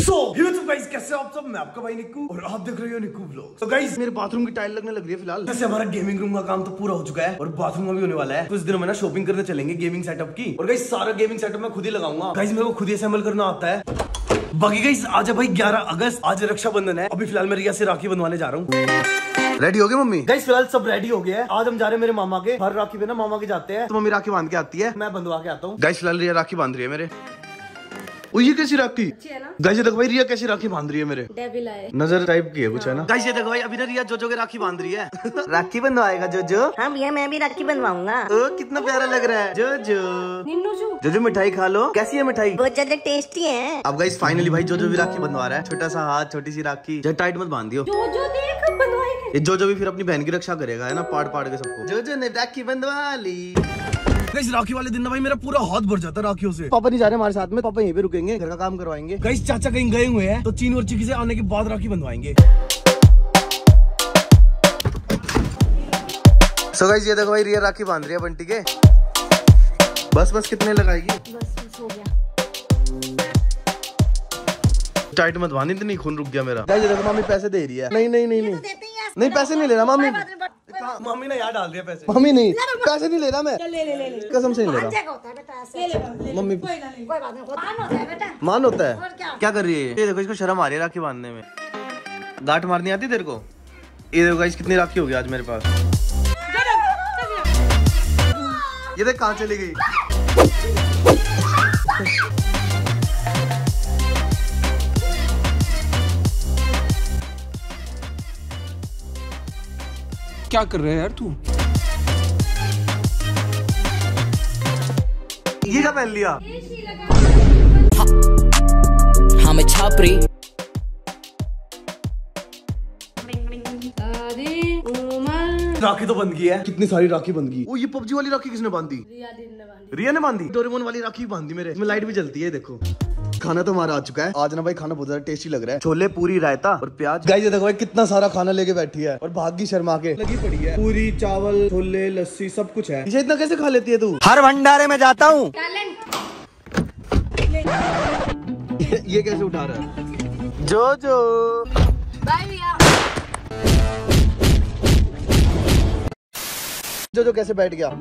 Guys कैसे हो आप सब। मैं आपका भाई निक्कू और आप देख रहे हो निक्कू व्लॉग्स। तो गाइस मेरे बाथरूम की टाइल लगने लग रही है फिलहाल। वैसे हमारा गेमिंग रूम का काम तो पूरा हो चुका है और बाथरूम में भी होने वाला है। कुछ दिनों में ना शॉपिंग करने चलेंगे गेमिंग सेटअप की। और गाइस सारा गेमिंग सेटअप मैं खुद ही लगाऊंगा। गाइस मेरे को खुद ही असेंबल करना आता है। बाकी गाइस आज है भाई 11 अगस्त, आज रक्षाबंधन है। अभी फिलहाल मैं रिया से राखी बंधवाने जा रहा हूँ। रेडी हो गए मम्मी? गाइस फिलहाल सब रेडी हो गया है। आज हम जा रहे हैं मेरे मामा के। हर राखी पे ना मामा के जाते हैं तो मम्मी राखी बांध के आती है, मैं बंधवा के आता हूँ। गाइस फिलहाल रिया राखी बांध रही है मेरे। ये कैसी राखी? गाइस ये देखो भाई रिया कैसी राखी बांध रही है मेरे। डेविल आए नजर टाइप की है कुछ है ना। गाइस ये देखो भाई अभी ना रिया जोजो के राखी बांध रही है। राखी बंधवाएगा जोजो? हाँ भैया मैं भी राखी बंधवाऊंगा। कितना प्यारा लग रहा है जोजो। जोजो मिठाई खा लो। कैसी है मिठाई? बहुत ज्यादा टेस्टी है। अब गाइस फाइनली भाई जोजो भी राखी बंधवा रहा है। छोटा सा हाथ छोटी सी राखी। जब टाइट मत बांध दियो। जोजो देख बंधवाएगा। जोजो भी फिर अपनी बहन की रक्षा करेगा है ना, पाड़ पाड़ के सबको। जोजो ने राखी बंधवा ली। गाइस राखी वाले दिन ना भाई मेरा पूरा हाथ भर जाता है राखियों से। पापा नहीं जा रहे हमारे साथ में, पापा यहीं पे रुकेंगे, घर का काम करवाएंगे। गाइस चाचा कहीं गए हुए हैं तो चीन और चिकी से आने के बाद राखी बंधवाएंगे। सो गाइस ये देखो भाई रिया राखी बांध रही है बंटी के। बस कितने लगाएगी? बस हो गया। टाइट मत बांध, इतनी खून रुक गया मेरा। गाइस ये देखो मम्मी पैसे दे रही है। नहीं पैसे नहीं ले रहा मम्मी। मम्मी ने यहाँ डाल दिया पैसे। मम्मी नहीं पैसे नहीं ले रहा मैं, कसम से नहीं ले रहा। मम्मी मान होता है। क्या कर रही है ये देखो, इसको शर्म आ रही है राखी बांधने में। गांठ मारनी आती तेरे को? ये देखो गाइस कितनी राखी हो गई आज मेरे पास। ये देख कहाँ चली गई। क्या कर रहे हैं यार तू? ये क्या पहन लिया? हमें छापरी राखी तो बंद की है। कितनी सारी राखी बंद की। ओ ये पबजी वाली राखी किसने बांधी? रिया ने बांधी। डोरेमोन वाली राखी बांधी मेरे। इसमें लाइट भी जलती है देखो। खाना तो हमारा आ चुका है। आज ना भाई खाना बहुत ज्यादा टेस्टी लग रहा है। छोले पूरी रायता और प्याज। गाइस देखो भाई कितना सारा खाना लेके बैठी है और भागी शर्मा के लगी पड़ी है। पूरी चावल छोले लस्सी सब कुछ है। इतना कैसे खा लेती है तू? हर भंडारे में जाता हूँ। ये कैसे उठा रहा है? जो बाय भैया। जो कैसे बैठ गया?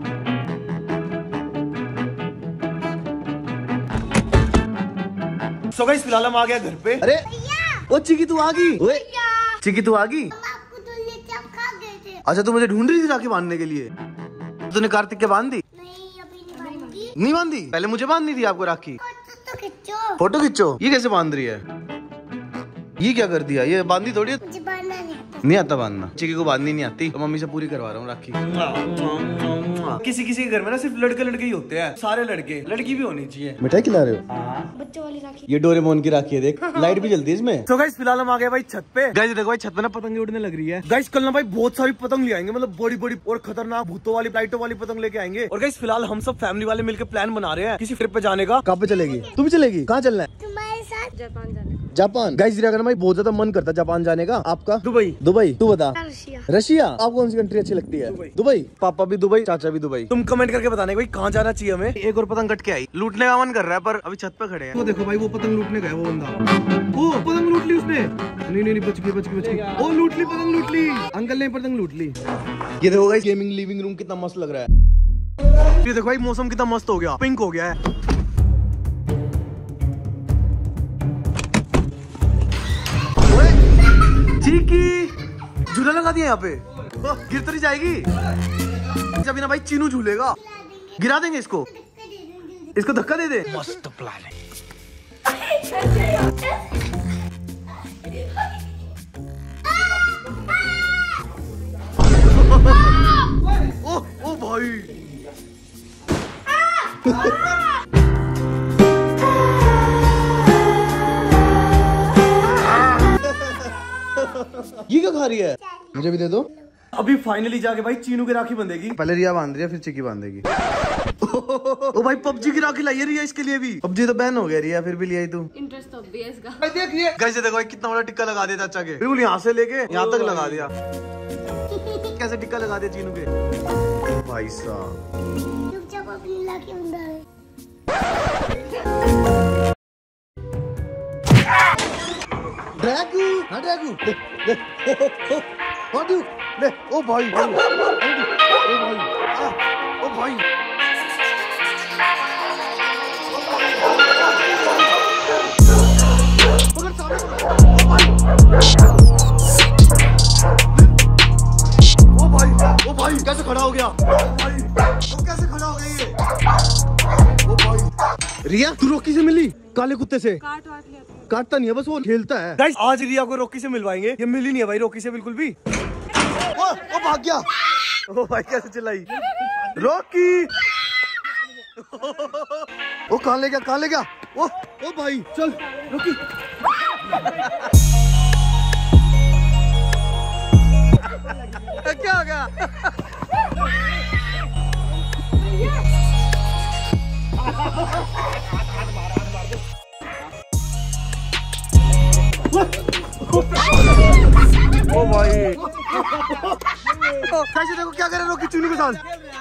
सो गाइस फिलहाल हम आ गया घर पे। अरे ओ चिकी तू आ गई। चिकी तू आ गई। अच्छा तू मुझे ढूंढ रही थी राखी बांधने के लिए। तूने कार्तिक के बांध दी? नहीं बांधी। पहले मुझे बांधनी थी आपको राखी। फोटो खींचो। ये कैसे बांध रही है? ये क्या कर दिया? ये बांधी थोड़ी नहीं आता बांधना। चिकी को बांधनी नहीं आती तो मम्मी से पूरी करवा रहा हूँ राखी। किसी किसी के घर में ना सिर्फ लड़के लड़के ही होते हैं, सारे लड़के। लड़की भी होनी चाहिए। मिठाई खिला रहे हो? बच्चों वाली राखी। ये डोरेमोन की राखी है देख। लाइट भी जलती है इसमें। तो गाइस फिलहाल हम आ गए भाई छत पे। गाइस देखो भाई छत पे ना पतंग उड़ने लग रही है। गाइस कल ना भाई बहुत सारी पतंग ले आएंगे, मतलब बड़ी बड़ी और खतरनाक भूतों वाली लाइटों वाली पतंग लेके आएंगे। और गाइस फिलहाल हम सब फैमिली वाले मिलकर प्लान बना रहे हैं किसी ट्रिप पे जाने का। कहाँ पे चलेगी? तू भी चलेगी? कहाँ चलना है? तुम्हारे साथ जापान जाने। जापान? गाइस अगर भाई बहुत ज्यादा मन करता है जापान जाने का। आपका? दुबई। दुबई तू बता। रशिया। आपको कौन सी कंट्री अच्छी लगती है? दुबई। पापा भी दुबई, चाचा भी दुबई। तुम कमेंट करके बताने भाई कहाँ जाना चाहिए हमें। एक और पतंग कट के आई। लूटने का मन कर रहा है पर अभी छत पे खड़े हैं। वो देखो भाई वो पतंग लूटने गया वो बंदा। वो पतंग लूट ली उसने। नहीं बच गई। ओ लूट ली पतंग, लूट ली। अंकल ने पतंग लूट ली। ये देखो गाइस गेमिंग लिविंग रूम कितना मस्त लग रहा है। ये देखो भाई मौसम कितना मस्त हो गया, पिंक हो गया है। चिकी झूला लगा दिया यहाँ पे। गिर तो नहीं जाएगी? जब ना भाई चीनू झूलेगा, गिरा देंगे इसको। इसको धक्का दे दे। मस्त प्लान है। ओ भाई ये क्या खा रही है? मुझे भी दे दो। अभी फाइनली जाके भाई चीनू की राखी बंधेगी। पहले रिया बांध रही है फिर चिकी बांधेगी। ओ भाई पबजी की राखी लाई है रिया इसके लिए भी। पबजी तो बैन हो गया रिया, फिर भी लिया तू। इंटरेस्ट तो भी है इसका। भाई देखिए कैसे देखो कितना बड़ा टिक्का लगा दिया चाचा के। बिल्कुल यहाँ से लेके यहाँ तक लगा दिया। कैसे टिक्का लगा दिया चीनू के भाई साहब। ड्रैगू, हाँ ड्रैगू, ले, हाँ ड्यू, ले, ओ भाई, ओ भाई, ओ भाई, कैसे खड़ा हो गया? वो कैसे खड़ा हो गया ये? ओ भाई, रिया तू रॉकी से मिली? काले कुत्ते से काट वाट लिया था। काटता नहीं है, बस वो खेलता है। गाइस आज रिया को रॉकी से मिलवाएंगे। ये मिली नहीं है भाई रॉकी से बिल्कुल भी। ओ भाग गया। ओ भाई कैसे चलाई रॉकी। ओ कहाँ ले गया, कहाँ ले गया? ओ भाई चल रॉकी। क्या हो गया? ओ भाई कैसे देखो क्या करे रॉकी चुनी के साथ।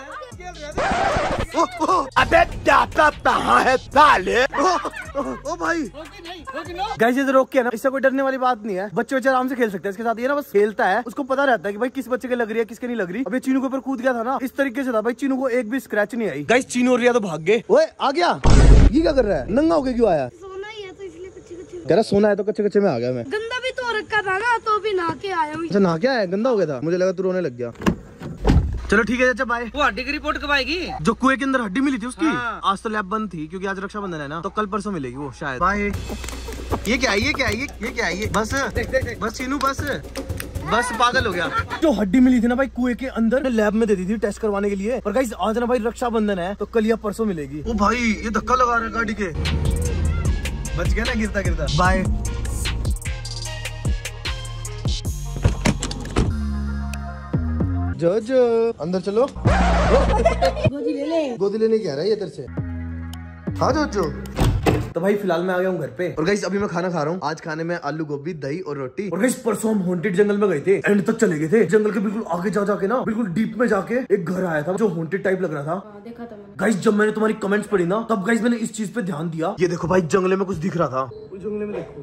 अबे कहाँ है साले? ओ भाई गाइस ये रोक के ना, इससे कोई डरने वाली बात नहीं है। बच्चे आराम से खेल सकते हैं इसके साथ। ये ना बस खेलता है, उसको पता रहता है कि भाई किस बच्चे के लग रही है किसके नहीं लग रही। अबे चीनू के ऊपर कूद गया था ना, इस तरीके से था भाई चीनू को एक भी स्क्रैच नहीं आई। गाइस चीनू और रिया तो भाग गए। ओए आ गया। ये क्या कर रहा है? नंगा होके क्यों आया? सोना ही है तो इसलिए कच्चे कह रहा सोना है तो कच्चे कच्चे में आ गया मैं। गंदा भी तो रखा था ना, तो भी नहा के आया हूँ। अच्छा नहा क्या है? गंदा हो गया था, मुझे लगा तू रोने लग गया। चलो ठीक है चाचा बाय। वो हड्डी की रिपोर्ट कब आएगी? जो कुएं के अंदर हड्डी मिली थी उसकी हाँ। आज तो लैब बंद थी क्योंकि आज रक्षाबंधन है ना, तो कल परसों मिलेगी वो शायद। बाय। ये क्या है? ये क्या है? ये क्या है? ये बस बस चीनू बस पागल हो गया। जो हड्डी मिली थी ना भाई कुएं के अंदर, लैब में दे दी थी टेस्ट करवाने के लिए। और गाइस आज ना भाई रक्षाबंधन है तो कल या परसों मिलेगी। ओ भाई ये धक्का लगा रहा है गाड़ी के। बच गया ना गिरता गिरता। बाय। जो अंदर चलो। गोदी लेने क्या रहा है ये तेरे से? हाँ जो तो भाई फिलहाल मैं आ गया हूँ घर पे। और गाइस अभी मैं खाना खा रहा हूँ। आज खाने में आलू गोभी, दही और रोटी। और गाइस परसों हम हॉन्टेड जंगल में गए थे, एंड तक चले गए थे। जंगल के बिल्कुल आगे जाके ना, बिल्कुल डीप में जाके एक घर आया था जो हॉन्टेड टाइप लग रहा था। देखा था मैंने। गाइस जब मैंने तुम्हारी कमेंट्स पढ़ी ना, तब गाइस मैंने इस चीज पे ध्यान दिया। ये देखो भाई जंगले में कुछ दिख रहा था। जंगले में देखो,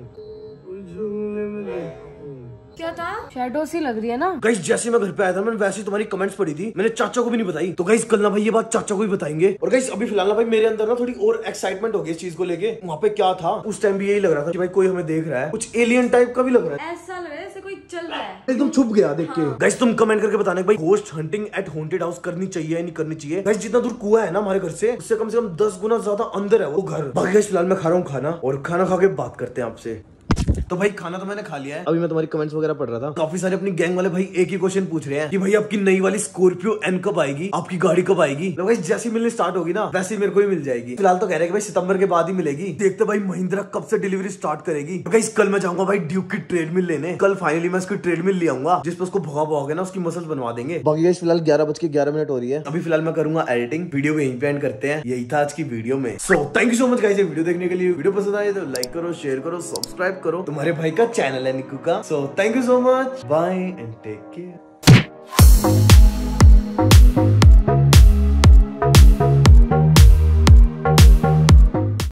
क्या था? शैडो सी लग रही है ना। गाइस जैसे मैं घर पे आया था मैंने वैसे ही तुम्हारी कमेंट्स पढ़ी थी, मैंने चाचा को भी नहीं बताई। तो गाइस कल ना भाई ये बात चाचा को भी बताएंगे। और गाइस अभी फिलहाल ना भाई मेरे अंदर ना थोड़ी और एक्साइटमेंट हो गई इस चीज को लेके। वहाँ पे क्या था उस टाइम भी यही लग रहा था कि भाई कोई हमें देख रहा है, कुछ एलियन टाइप का भी लग रहा है। ऐसा लग रहा है जैसे कोई चल रहा है। एकदम छुप गया देख के। गाइस तुम कमेंट करके बताना भाई ghost hunting at haunted house करनी चाहिए या नहीं करनी चाहिए। गाइस जितना दूर कुआं है ना हमारे घर से, उससे कम 10 गुना ज्यादा अंदर है वो घर। बाकी गाइस फिलहाल मैं खा रहा हूँ खाना, और खाना खा के बात करते हैं आपसे। तो भाई खाना तो मैंने खा लिया है। अभी मैं तुम्हारी कमेंट्स वगैरह पढ़ रहा था। काफी सारे अपनी गैंग वाले भाई एक ही क्वेश्चन पूछ रहे हैं कि भाई आपकी नई वाली स्कॉर्पियो एन कब आएगी, आपकी गाड़ी कब आएगी। तो भाई जैसी मिलनी स्टार्ट होगी ना वैसे ही मेरे को ही मिल जाएगी। फिलहाल तो कह रहे हैं कि भाई सितंबर के बाद ही मिलेगी। देखते भाई महिंद्रा कब से डिलीवरी स्टार्ट करेगी। तो गाइस कल मैं जाऊंगा भाई ड्यूक की ट्रेडमिल लेने। कल फाइनली मैं उसकी ट्रेडमिल ले आऊंगा जिसपे उसको भगा भगा ना उसकी मसल्स बनवा देंगे। बाकी गाइस फिलहाल 11:11 हो रही है। अभी फिलहाल मैं करूंगा एडिटिंग। वीडियो को यहीं पे एंड करते हैं। यही था आज की वीडियो में। So thank you so much guys ये वीडियो देखने के लिए। वीडियो पसंद आए तो लाइक करो, शेयर करो, सब्सक्राइब करो। तुम्हारे भाई का चैनल है निक्कू का। So thank you so much, bye and take care.